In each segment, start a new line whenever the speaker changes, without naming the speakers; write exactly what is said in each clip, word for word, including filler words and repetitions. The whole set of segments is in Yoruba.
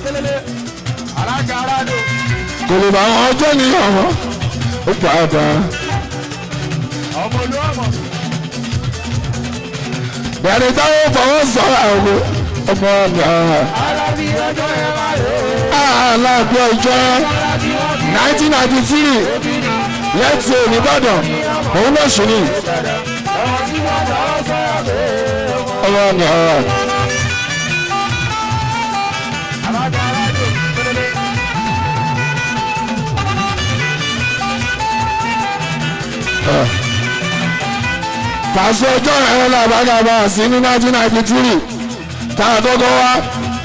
kò lè bá wọn ọjọ́ ní ọ̀hún ó padà. bẹ̀rẹ̀ táwọn fọwọ́ sọ̀rọ̀ àwọn ọmọ ọ̀gá. alábí ọjọ́ nineteen ninety three lẹ́tì Ìbàdàn òun náà ṣì ní. ọmọ ọ̀gá. pàṣẹ ọjọ́ ẹ̀rọ làbágàbà sí ní nineteen ninety three tá a kọ́kọ́ wá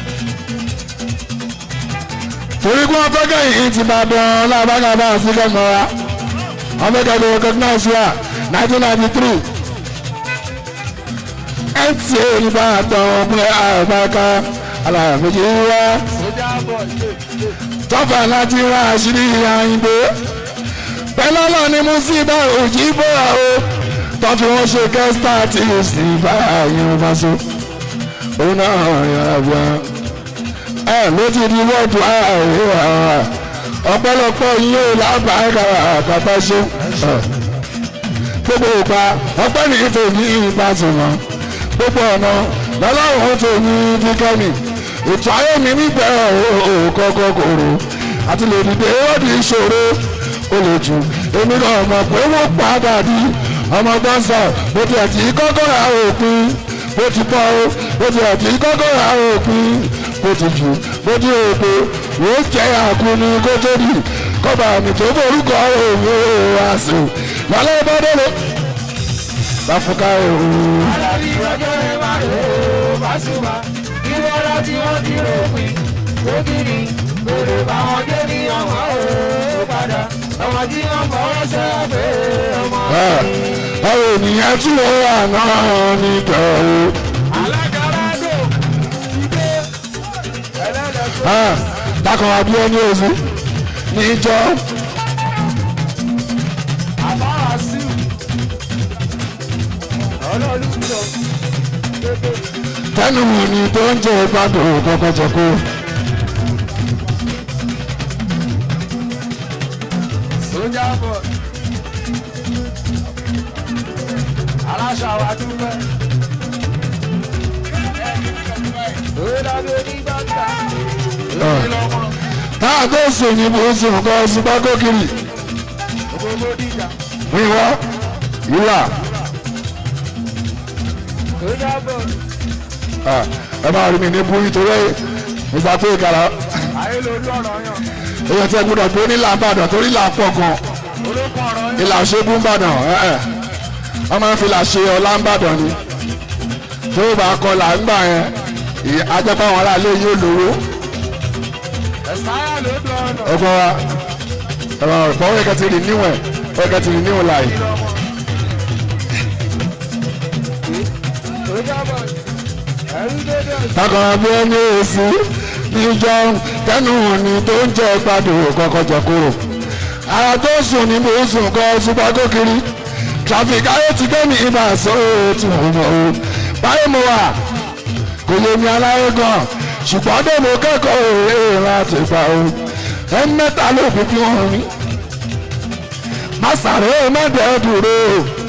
torí kí wọ́n fẹ́kẹ́ yìí ti bá dán làbágàbà sí kẹ́kọ̀ọ́ wa wọ́n fẹ́kẹ́ lè recognize wa nineteen ninety three n t a nípa àtọ̀ ọ̀pẹ́ àbáká aláàfẹ́jì wá tọ́fà láti wá àṣírí àyìnbó pẹ̀lú ọlọ́ọ̀ni mú sí ibà òjì bóra o tó fi wọ́n ṣe kẹ́sítà tí o sì bá àyàn bá so òun náà yàrá bíá ẹ ló ti di wọ́ọ̀dù ààrẹ ọ̀pọ̀lọpọ̀ yóò lábàárà bàbá ṣe gbogbo ìpa ọpẹ́ nìyí tó ní ipa tó wọn gbogbo ọ̀nà lọ́lọ́run tó ní kíkẹ́mi ètò ayé mi níbẹ̀rẹ̀ òkọ́kọ́ kòrò àti lè dìde ó di ìṣòro ó lè jù èmi náà mọ̀ pé wọ́n padà di ọmọ gbọ́nsà bó ti ẹ̀tì kọ́kọ́ ra òpin bó ti pọ̀ ó bó ti ẹ̀tì kọ́kọ́ ra òpin bó ti jù bó ti èpè wọ́n jẹ́ àkúni kó tó dì kọ́ba mi tó borúkọ òun ó wá sí i lọ́lẹ́ bọ́dọ́lọ́ báfúká òun. alábí ọjọ́ ẹ máa lò ó bá ṣùgbọ́n ìwọ́lá tí wọ́n ti ròpin lókìrì lórí báwọn dé ní ọmọ òun padà ọmọ tí wọ́n fọwọ́ sẹ́gbẹ́ ọmọ mi. àwọn ènìyàn tí wọ́n wà náà ní pẹ̀lú. alágbáradò ìgbé ẹlẹ́dẹ̀ẹ́sọ. dákan abúlé ní oṣù níjọ́. àbára sí ọlọ́ọ̀lùsọ. tẹnu ni tó ń jẹ ìgbàdùn kọ́kọ́ jẹ kó. sójà bọ̀ aláṣà wa dúpẹ́. táàgó sùn ní bó sùn kọ́ ṣùgbọ́n kó kiri. wíwọ́ ìwà. ẹ máa rí mi ní búrí torí ìgbà pé ìkàrà. èèyàn tẹ gbọ́dọ̀ tó nílà Ìbàdàn torí là pọ̀ gan. ìlà ṣẹ́gun Ìbàdàn wọ́n máa ń fi là ṣe ọlá Ìbàdàn ni. tó bá kọ là ń gbà yẹn ajẹ́pọ̀ àwọn aráàlú yóò lówó. ọgbọ́n wa ẹ̀rọ ìfọwọ́ ẹ̀kẹ́ ti rìn níwọ̀n ẹ̀kẹ́ ti rìn níwọ̀n láàyè. takọ̀rọ̀ bí ẹni èsì níjọ tẹnu òní tó ń jẹ́ ìpàdé kọ́kọ́ jẹ kúrò. ara tó sùn ní bó sùn kọ́ ṣùgbọ́n kó kiri. traffic ayé ti gbé mi ibà sóò tí mo mọ̀ o. báyìí mo wà kò lè mi aláyé gan ṣùgbọ́n dé mo kẹ́kọ̀ọ́ òwe láti gbà o. ẹ mẹ́ta ló fi fi hàn mí. má sàré má dẹ́ dúró.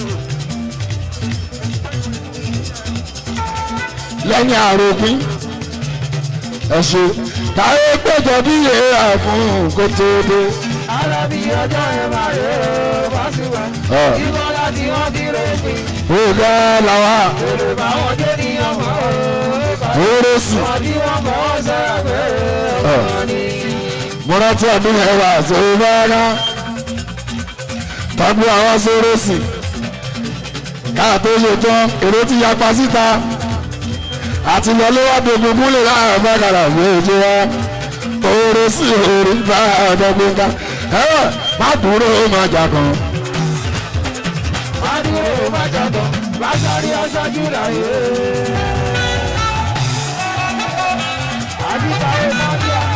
lẹ́yìn àròpin ẹ̀ṣẹ̀ táyé péjọ bí èèrà fún kó tó dé. alábí ọjọ́ ẹ̀ máa rè é bá sí wa ìbọn láti wọ́n ti rè é. ó gbẹ́ làwà. èrè bá wọn dé ní ọmọ òórè sí. wọ́n tí wọ́n fọwọ́ sẹ́gbẹ́ ọmọ ni. mo rántí ọdún yẹn wà tó bá rá tọ́gbù àwọn sóró sí káà tó ṣe tán èrò ti yapa síta àti lọ ló wá dogun gúnlẹ̀ láàrín bákàrà méje wá oore sí oore bá ọ̀dọ́gbọ́n ká ẹ̀rọ má dúró má jà kan. má dúró má jà kan bá sáré aṣáájú láyé. àdúgbò ayé má bí a.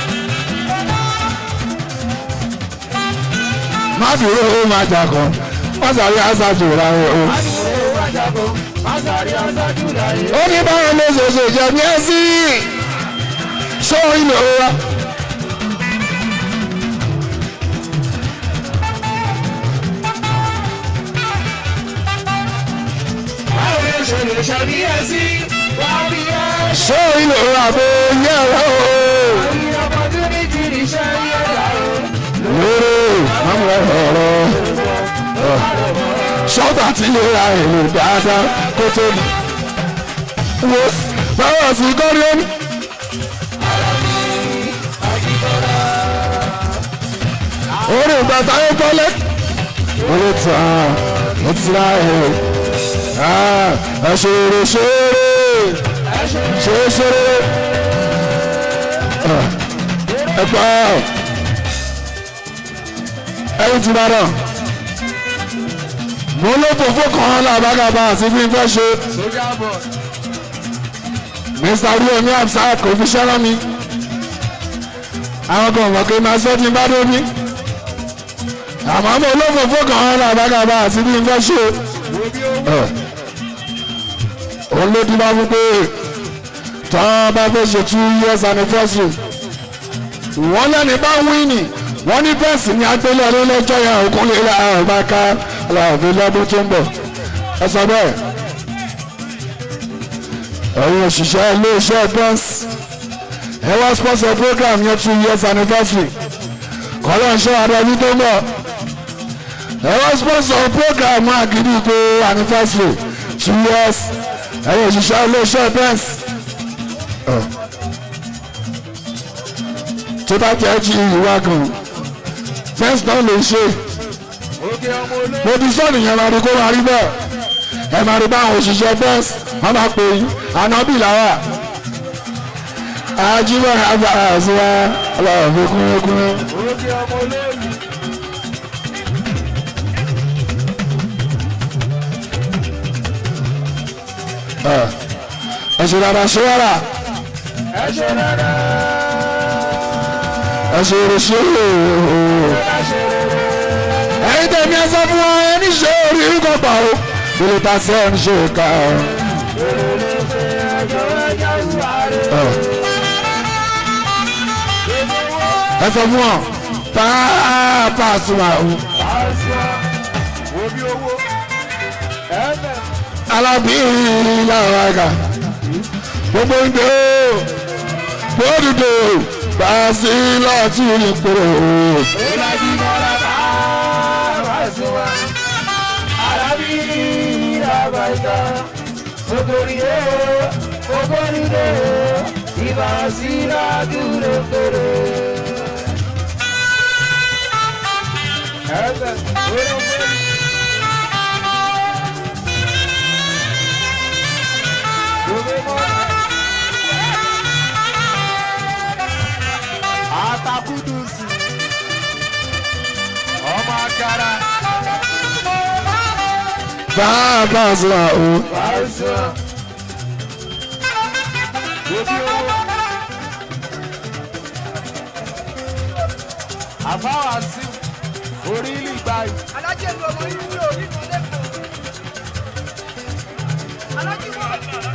má dúró ó máa jà kan Masari aṣáájú láyé o. Ó ní báwọn ló ṣe ṣe jẹ ní ẹsí. Ṣé ìlú wa? Ṣé ìlú wa bó yẹ ọ́? Lórí àmúlẹ̀ ọ̀rọ̀ ṣọ́gbà tí lè ra èrò dáadáa kó tó ní. Wo báwo sí gọ́ríọ́nù? Orí ìgbà táyé tọ́lẹ̀. Orí tàn ó ti ra èrò. Ẹ ṣeré ṣeré ṣeré ṣeré. Ẹ pa ẹyin ti dáná. Mo ló tó fọ́kàn lábàgàbà àti bí n fẹ́ ṣe. Mister Riomi Hamzat kò fi ṣẹ́rán mi. Àwọn kan mọ̀ pé máa sọ́ ti bá dé ní. Àmọ́ mo ló tó fọ́kàn lábàgàbà àti bí n fẹ́ ṣe. Òun ló dín bá fún pé tán bá fẹ́ ṣe two years anniversary. Wọ́n lẹ́ni bá wíìnì. Wọ́n ní bẹ́ẹ̀sì ní agbélé ọdún lọ́jọ́ yẹn òkun lè la àrùn bá ká aláàbí lọ́dún tó ń bọ̀. Ẹ sọ bẹ́ẹ̀. Ẹ̀yin òṣìṣẹ́ ilé-iṣẹ́ bẹ́ẹ̀sì. Ẹ wá sponsor program yẹn two years anniversary. Kọ́lọ́ ń ṣe àdàbí tó ń bọ̀. Ẹ wá sponsor program àgídìgbò anniversary two years. Ẹ̀yin òṣìṣẹ́ ilé-iṣẹ́ bẹ́ẹ̀sì. Tó bá jẹ́ jí ìwà gan fẹ́ǹsì náà lè ṣe mo ti sọ́ọ̀nì yẹn máa rí kó máa rí bẹ́ẹ̀ ẹ máa rí báwọn òṣìṣẹ́ bẹ́ẹ̀sì wọ́n máa pè yín ànábì làwà ajímọ̀ àbá àṣìwá ọlọ́ọ̀fẹ́ kúnlẹ́kúnlẹ́. ẹ ṣe dáadáa ṣe wàrà ẹ ṣe dáadáa ẹ̀ṣẹ̀rẹ̀ ṣe ooo. Ẹ̀yin tẹ̀mí ẹsẹ̀ fún wọn ẹni ṣe orí kọ̀pà o. Bílí ta sí ẹni ṣe ká o. Ẹsẹ̀ fún wọn pàápàá súnmọ́ o. Alábí làwọn àgà gbogbo ń dé o. Bódìdó. Basi láti ìpòrò. Ìlàjì mọ́ra bá wá sùnwà. Arábí ìyàbá ìta. Ogori ẹ̀ ogori ẹ̀ ìbá sí láti ìpòrò. Ẹ̀sẹ̀ wẹ́rẹ́ wẹ́rẹ́. Atakudusi ọmọ akara. Bàbá àzúwà o. Bàzúwà. Gbogbo owó. Àfáwà sí orí ìlú ìgbàyì. Alájẹ́ ìlú ọmọ yìí ní orí kan lẹ́kọ̀ọ́. Alájí wọ́n.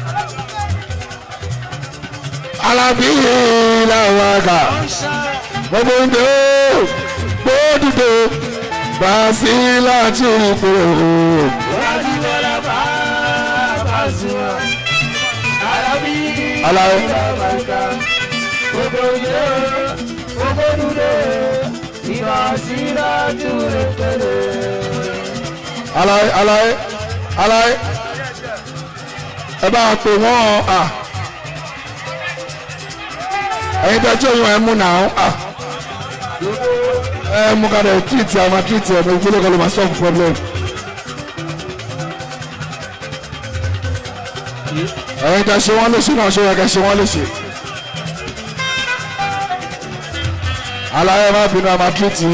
Alábí làwọn àgà gbogbo ń dé o gbódùdó bá sí láti ìpòrò. Wájúwọ́lá bá bá sùn Alábí làwọn àgà gbogbo ń dé o gbódùdó ìbá sí láti ìpòrò. Aláyé aláyé aláyé ẹ bá pè wọ́n à. Ẹyin tẹ́ tí oyún ẹ mú náà ẹ mú ká dẹ̀ tírìtì àwọn tírìtì ẹ̀ ní ìpínlẹ̀ kan ló máa solve problem. Ẹyin tẹ́ ṣe wọ́n léṣe náà ṣe yẹ kẹ́ ṣe wọ́n léṣe. Aláyẹ má bínú àmà tírìtì.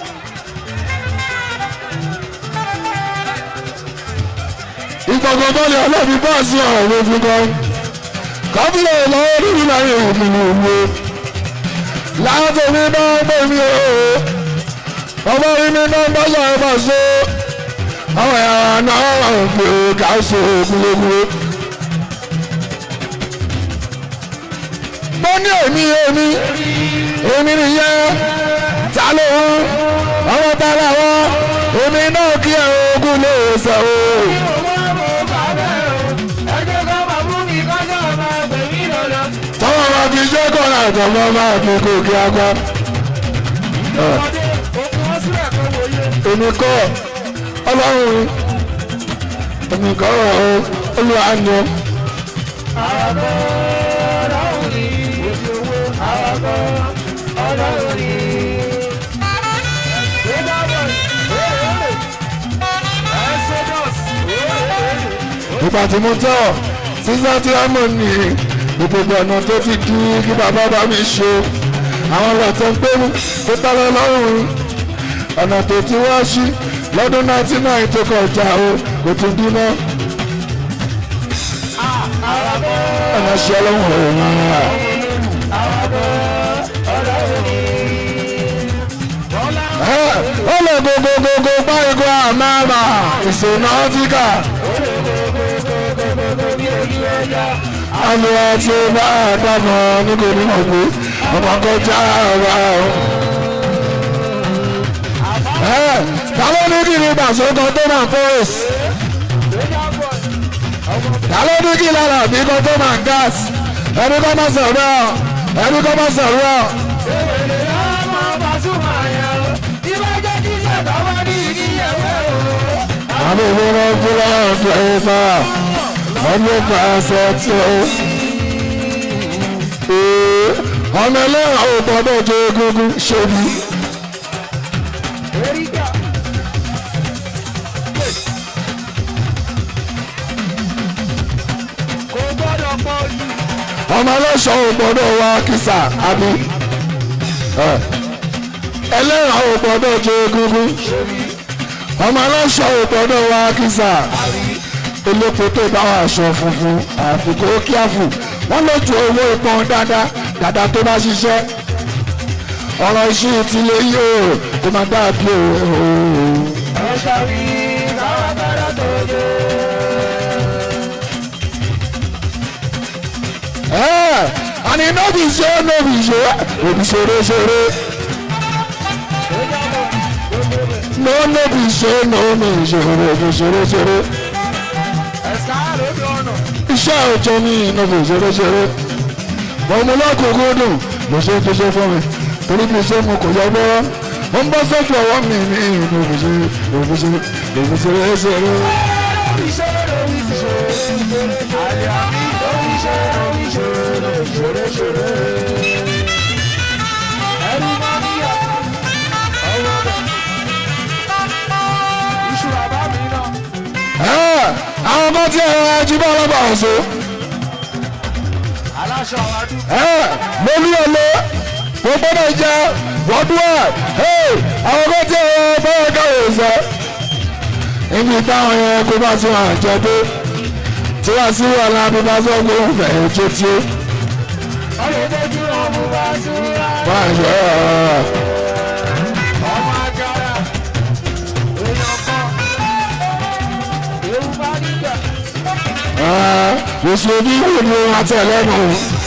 Ìgbọ̀ngàn bọ́ọ̀lù ọlọ́bí bọ́ọ̀sì ọ̀rọ̀ ló fi gan. Kọ́bílẹ̀ lọ́wọ́ nínú láyé òfin ní òwò. Láti mi máa ń gbé mi o. Ọmọ rí mi náà bá yà ẹ bá so. náà gbé káṣó gbúgbúrú. mo ní èmi èmi èmi nìyẹn ta ló ń ọmọ ta làwọn èmi náà kí ẹ ogún lè sọ o. tọ́wọ́ máa fi jẹ́ kọ́ra àtọ̀mọ́ máa fi gòkè agbá. èmi kọ́ ọlọ́run èmi kọ́ olúwa ni ọ. ìgbà tí mo tọ́ sísá tí a mọ̀ ní gbogbo ọ̀nà tó ti di kí bàbá bá mi ṣe àwọn ọ̀rọ̀ tó ń pé tó tọ́lọ́ lọ́rùn ọ̀nà tó ti wá sí lọ́dún náírà náírà tó kọjá o kò tún dúná. ọ̀nà ṣe ọlọ́run ọ̀rọ̀ náà. ó lè gogogogo bá igun àmàmà ìṣúná tíkà. àmì àti bá àdàmọ̀ nígbà onímọ̀ pé ọmọ kọjá ọba o. Dalo ní kí ni gbàsókan tó máa fọ́ọ̀s. Dalo ní kí lára bí kan tó máa gáàsì. Ẹni kọ́ máa sọ̀rọ̀ ẹni kọ́ máa sọ̀rọ̀. Àmì ìwúrọ̀ fúnra ọ̀fẹ́ ìfà ọmọ ìfà ẹsẹ̀ tí ó. Ọmọ ẹlẹ́yìn àwọn gbọ́dọ̀ jẹ́ egungun ṣe bí. ọmọ ọlọ́ṣọ́ ò gbọ́dọ̀ wá kìsà àbí ẹlẹ́yìn ò gbọ́dọ̀ jẹ egungun ọmọ ọlọ́ṣọ́ ò gbọ́dọ̀ wá kìsà elépo tó bá wà aṣọ funfun àfikún ó kíáfù wọ́n ló ju owó ìpọn dáadáa dáadáa tó bá ṣiṣẹ́ ọ̀rọ̀ iṣẹ́ ti lè yí o kó máa dàbí o. ọ̀ṣọ́ mi káwá kára tó dé. Ani no be ṣe no be ṣe obi ṣeré ṣeré no no be ṣe no no ṣeré obi ṣeré ṣeré iṣẹ́ ọjọ́ ní no be ṣeré ṣeré ọmọ ọlọ́kùnkùn dùn ló ṣe tó ṣe fún mi torí bí ṣe mo kò yọ gbọ́rọ́ ó ń bọ́ sójú ọwọ́ mi ní no be ṣe obi ṣeré obi ṣeré ṣeré. Ṣeré ṣeré ẹrú máa ń yà ọwọ́ bẹ̀ iṣu bàbá mi náà. àwọn kan tí ẹ̀rọ ajíbọ̀ ọlọ́ba ọ̀ṣọ́. aláṣọ àwọn adúgbò. mo ní ọlọ́ mo gbọ́dọ̀ jẹ́ wọ́dúwà àwọn kan tí ẹ̀rọ bọ́ọ̀ káwé sọ. ibi táwọn yẹn kó bá tún àjẹ dé tí wàá sí wàhálà bí bá sọ pé ó fẹ́ jó tí ó. Máa yọ ọ́. Ọmọ agara, èèyàn kan, ewu bá nígbà. Mùsùlùmí wò ni wọ́n tẹ̀ lẹ́nu.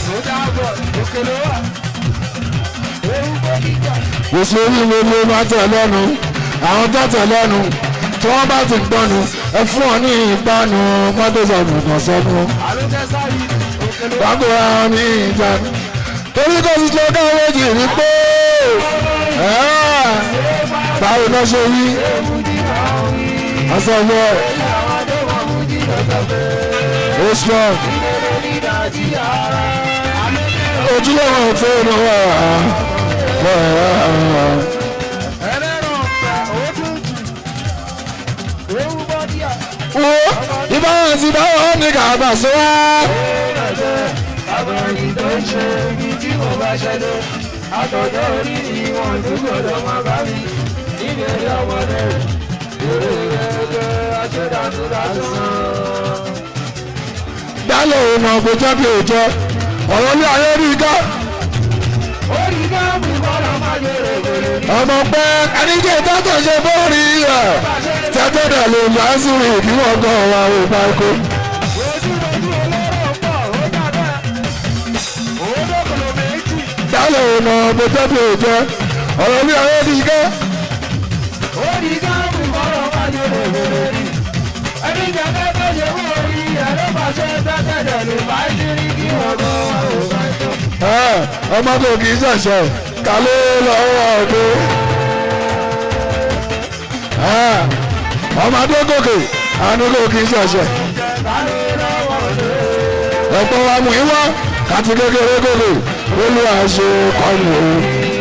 Mùsùlùmí wò ni wọ́n tẹ̀ lẹ́nu. Àwọn tó tẹ̀ lẹ́nu tí wọ́n bá ti gbọ́nu ẹ fún ọ ní ìpanu mọ́tò sọ̀rọ̀ kan sọ́nu. Wọ́n kò ra ọ ní ìjánu. Torí kò sí tó ká méjì rí pé báwo náà ṣe yí ọsàn yẹ ó strong ojúlówó tó ń wà wo ìbáwọn ti báwọn ní kàbà sọ wá. Àbọ̀rì tó ń ṣe ibi tí mo bá ṣẹlẹ̀, àtọ̀jọ́ orí ni wọ́n tún gbọ́dọ̀ máa bá mi. Ìbéèrè ọmọdé, èrè ẹgbẹ́ aṣèdánù lásán. Dálẹ̀ ìmọ̀ kò jẹ́ bí òjọ́, ọ̀rọ̀ ní ayé rí ká. Orí ká mú bọ́lá máa yẹrẹ wẹ̀rẹ̀ ní. Ọmọ pẹ́ ẹni jẹ́ ìtọ́tọ̀ ṣe bóòrí ẹ̀. Tẹ̀tẹ̀ dẹ̀ lè bá sùúrù kí wọ́n gbọ́ wa ò bá kó. dálẹ̀ ọ̀nà bójá bí ò jẹ́ ọ̀rọ̀ bí ọ̀rẹ́ di ká.
ó di ká kú kọ́rọ̀ wájú lóore rí ẹni jẹ́jẹ́ tó ṣe wọ́n rí ẹ̀rọ pàṣẹ tẹ́tẹ̀dẹ̀ lè bá ìṣirí kí wọ́n gbọ́ wa ò bá tó.
ọmọ tó kì í ṣẹ̀ṣẹ̀ ká ló lọ́wọ́ ọdún. ọmọdé gòkè àánúgò kì í ṣẹ̀ṣẹ̀. ẹ̀pọ̀ wa mú ìwọ́ kàti kékeré gòkè olú àṣẹ kọ́nù o.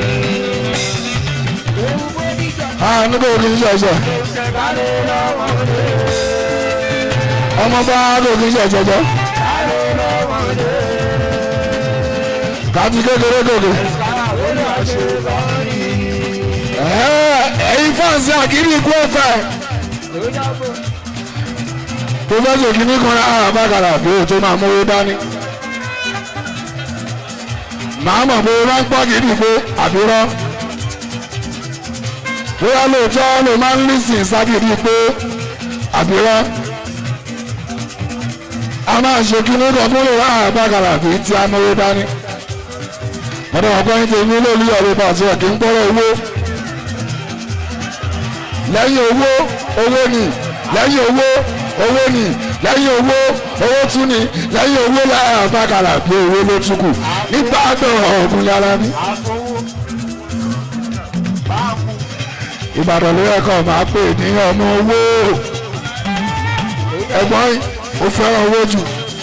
àánúgò kì í ṣẹ̀ṣẹ̀. ọmọ bá gò kì í ṣẹ̀ṣẹ̀ jẹ́. kàti kékeré gòkè. ẹ̀yin fáǹsì àkíní ikú ẹ̀fẹ̀. pòfẹ́sọ̀ kìíní kan náà bàgàrà bí o tó máa mówó dání. màá mọ̀ pé o máa ń pọ́ kìíní pé àbúrò. bóyá lóòótọ́ ló máa ń lísìn ságìrì pé àbúrò. a máa ṣe kìíní kan tó lè rà bàgàrà bí tí a mówó dání. ọ̀dọ̀ ọ̀gbọ́n yín tèmi lórí ọ̀rẹ́ pàṣẹ kì í gbọ́rọ̀ owó. lẹ́yìn owó owó ni lẹ́yìn owó owó ni lẹ́yìn owó owó tún ni lẹ́yìn owó lára àbákàrà bí owó ló tún kù nígbà tó ọ̀gùn yàrá ní. Ìbàdàn ló yẹ kó máa pè ní ọmọ owó ẹ̀gbọ́n ó fẹ́ràn owó jù.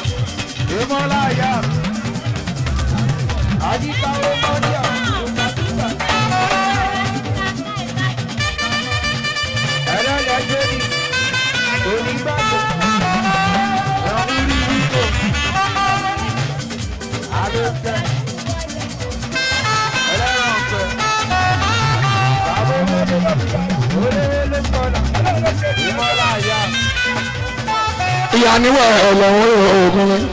ìyá níwọ̀ ẹ̀lọ́wọ́ oògùn mi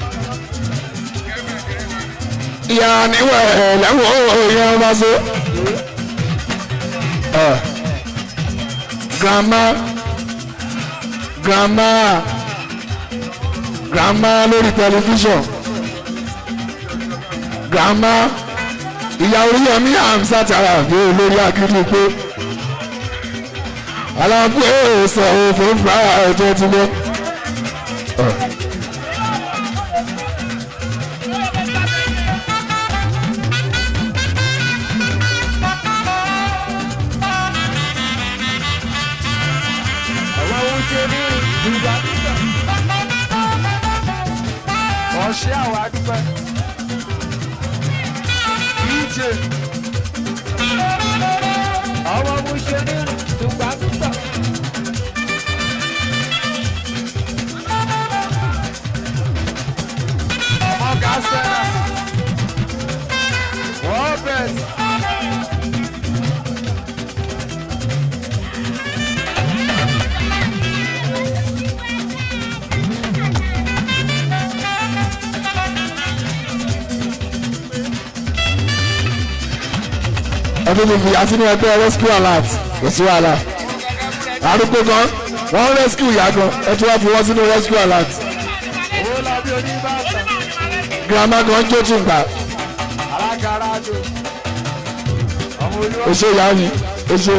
ìyá níwọ̀ ẹ̀lọ́wọ́ òyìn ọba so grandma grandma grandma lórí tẹlifíṣàn grandma ìyá Oríyọmí Hamzat Àràbí olórí akíndí pé alábú èèsàn òfin fúláwà ẹ̀jẹ̀ ti lé.
ọ̀ṣẹ́ àwọn adúpẹ́ díje ọmọ mú ṣe ní tùgbà tùgbà. ọ̀gá sẹ́ra wọ́n bẹ̀rẹ̀.
ọdún tó fi àti ní ẹgbẹ́ rescue alert kò sí wàhálà arúgbó gan wọ́n rescue ìyá gan ẹ tí wọ́n fi wọ́n sínú rescue alert grandma gan jó tún gbà oṣù ìyá mi oṣù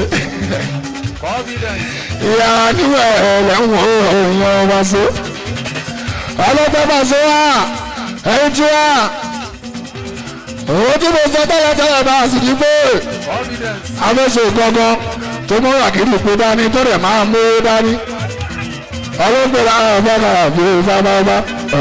ìyá níwẹ̀ ẹ̀lẹ́wọ̀n èèyàn wá sí ọlọ́pàá bá sí wá ẹ̀yìn tí wá owó tí mo sọ tẹ́lẹ̀ tẹ́lẹ̀ bá a sì ní pé amẹ́sẹ̀ gangan tó mọ́ àkìrí pé dání tó rẹ̀ máa mú dání ọlọ́pàá lára ọ̀fọ́kàrà bí i bábábá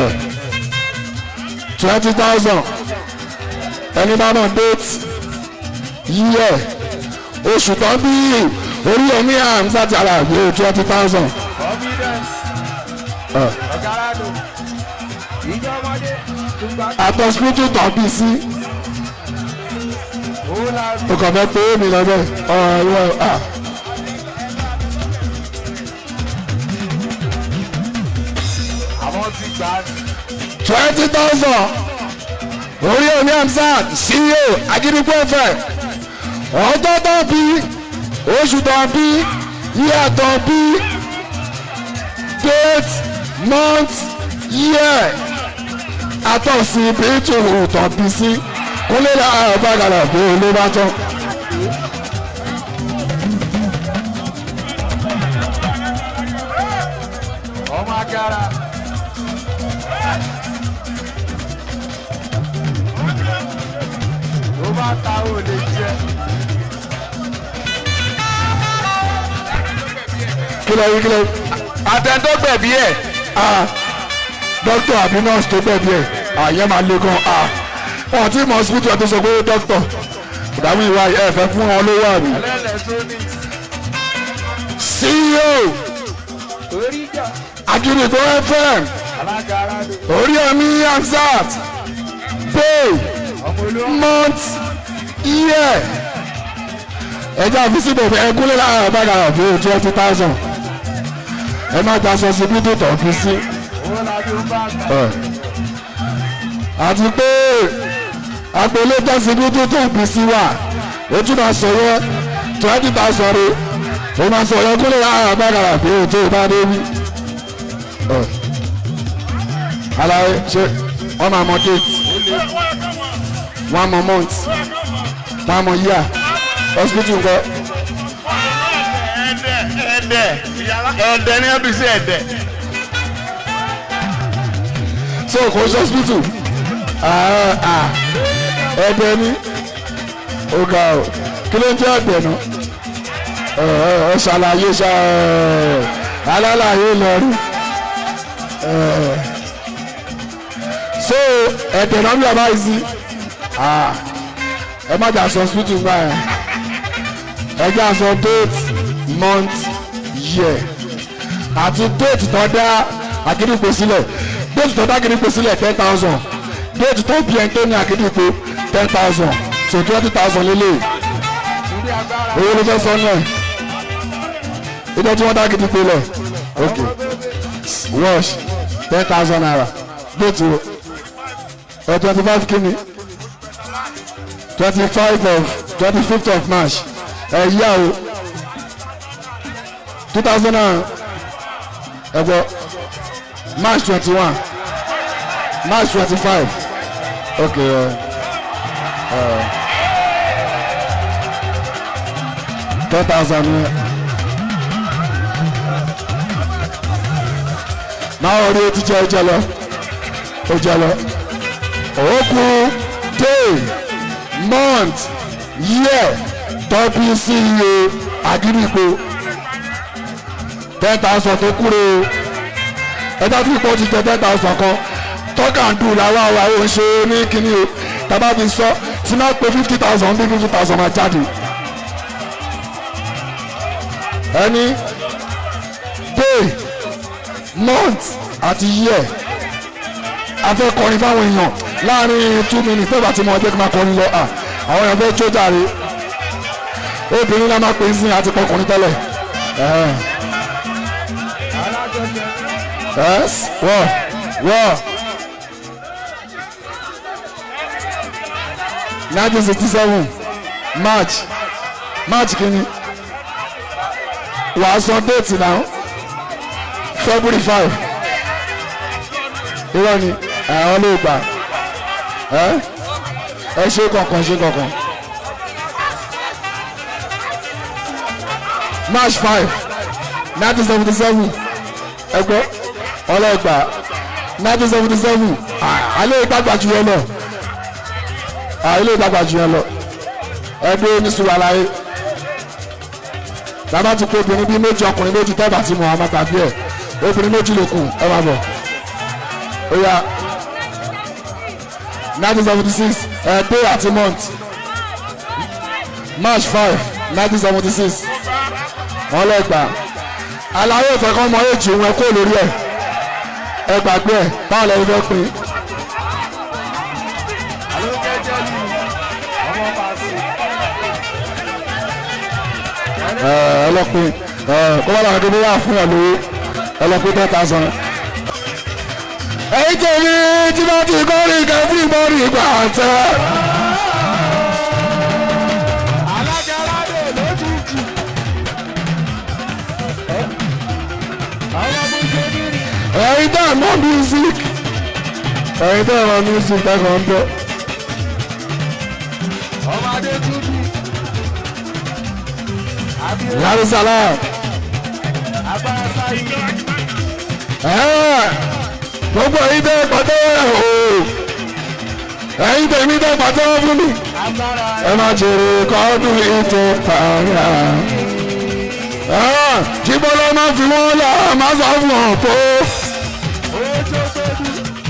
twenty thousand ẹni bá náà déètì yíyẹ oṣù tán bí Oríyọmí Hamzat Àràbí twenty thousand. àtọ̀sípítù tán bí sí. o kàn fẹ́ pé mi lọ́dọ̀ ọ̀rọ̀ ìwọ à.
àwọn ti gbà á.
twenty thousand Oríyọmí Hamzat C E O Ajínigbé ẹ̀fẹ̀ ọjọ́ tó bí oṣù tó bí yíyá tó bí date month year àtọ̀sí bíntù ìtàn bí sí kúnlẹ̀ àbágalà bí olú bá tán.
ọmọ agara. ló bá ta ò lè jẹ.
kílẹ̀ yìí kílẹ̀.
àtẹ̀ntó gbẹ̀bí ẹ̀.
dókítà àbí nọ́ọ̀sì tó gbẹ̀bí ẹ̀ àyẹ̀ máa lé gan. wọn ti mọ hospital ẹ̀ tó sọ pé dókítà ìdààmú ìwà ẹ̀ fẹ́ fún wọn lówó àbí. C E O Agidigbo F M Oríyọ̀mí Hamzat pay month year ẹjọ́ àfisíbò ẹkúnlẹ̀ láàárọ̀ bàgàrà fún twenty thousand ẹ má gba aṣọ sí bídò tó fi sí. àti pé àpèlé tó sí bídò tó fi sí wà ó tún máa sọ yẹ twenty thousand rẹ ó máa sọ yẹ kúnlẹ̀ láàárọ̀ bàgàrà fún tó bá dé wí. Alaye ṣe wọ́n máa mọ date one more month one more year hospital nǹkan.
ẹ̀ẹ́dẹ̀ ẹ̀ẹ́dẹ̀ ní ẹbí sí ẹ̀ẹ́dẹ̀.
so kò ṣe hospital ẹ̀ẹ́dẹ̀ ní ọ̀gá o kí ló ń jẹ́ ẹ̀ẹ́dẹ̀ náà ẹ̀ ṣàlàyé ṣá alálàyé lọ́rí. so ẹ̀ẹ́dẹ̀ náà ń bí abáyé sí ẹ má jà sọ hospital gbà yẹn ẹ jà sọ date month year àti date tó dá Agidigbo sílẹ̀ date tó dá Agidigbo sílẹ̀ ten thousand date tó bí ẹni tó ní Agidigbo ten thousand so twenty thousand lélẹ̀ owó ló fẹ́ sọ náà ìjọ tí wọ́n dá Agidigbo lẹ̀ ok wash ten thousand naira date wo ẹ twenty five kini twenty-five of twenty-fifth of March ẹ yá o two thousand and ẹgbọ March twenty-one March twenty-five okay uh, uh, ten thousand náà orí o ti jẹ o jẹ lọ o jẹ lọ o kú day month year tọ́pì sí iye Agidigbo ten thousand tó kúrò ẹ̀dá tí ipò ti jẹ ten thousand kan tọ́kàndù làwọn àwọn àwọn oṣù ní kínní o tàbá fi sọ tí máa pé fifty thousand bí fifty thousand máa jáde ẹni day month àti year afẹ́ kọrin fáwọn èèyàn láàrin two minutes tó bá ti mọ ọjọ́ kí n máa kọrin lọ àwọn èèyàn fẹ́ jó jàre obìnrin náà máa pè é sí àti pọkùnrin tẹ́lẹ̀ yes wọ́ wọ́ nineteen sixty seven March March kìíní wàá sọ déètì náà February five irọ́ ni àwọn ló gbà ẹ ṣe kankan ṣe kankan March five nineteen seventy seven ẹgbẹ́ ọlọ́gbà nineteen seventy seven alẹ́ ìgbàgbà jù yẹn lọ alẹ́ ìgbàgbà jù yẹn lọ ẹgbẹ́ oníṣòwò aláyé bàbá ti kó obìnrin bíi méjì ọkùnrin méjì tẹ́bà tí mo àmọ́ tàbí ẹ̀ obìnrin méjì ló kù ẹ máa bọ̀ ó yá nineteen seventy six ẹ day àti month March five nineteen seventy six wọ́n lọ gbà aláwọ̀ ìfẹ́ kan mọ èjì wọn kó lórí ẹ̀ ẹ gbàgbé ẹ̀ báwo lẹ́yìn fẹ́ pín. ẹlọ́pin kó wọ́n làwọn akéwì wà fún ẹ̀ lówó ẹlọ́pin ten thousand. èyí tèmi tí wọ́n ti kọ́ rí kẹ́fí bọ́ọ̀rì ìgbà àtẹ.
ọmọ bó ṣe nírí.
ẹ̀yin tẹ́ ẹ̀ mọ̀ music ẹ̀yin tẹ́ ẹ̀ mọ̀ music tẹ́ kàn ń bọ̀.
ọmọ adé túbí.
Yarusala.
agbára sáyé.
gbogbo ẹ̀yin tẹ́ ẹ̀ pàtẹ́ o ẹ̀yin tẹ̀mí tẹ́ pàtẹ́ fún mi.
agbára
ẹ má jèrè kọ́dún ètò pààyà. jíbọ́lá máa fi wọ́n là má sọ fún ọ̀ tó.
owó tó tóbi.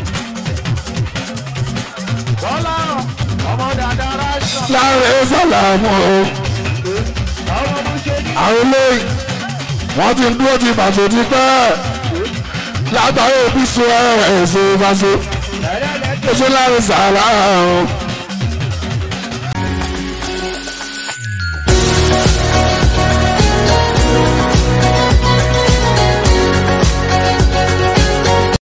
bọ́lá ọmọ dàda ráṣọ.
láàrin sàlámù o.
ọmọ bó ṣe ní.
àwọn olóyìn wọ́n ti ń dúró ti bàṣọ ti pẹ́ látàrí òbí sọ ẹ̀ ẹ̀ ṣe bàṣọ.
ẹ̀rẹ́ lẹ́tọ̀.
ó ṣe láàrin sàlámù.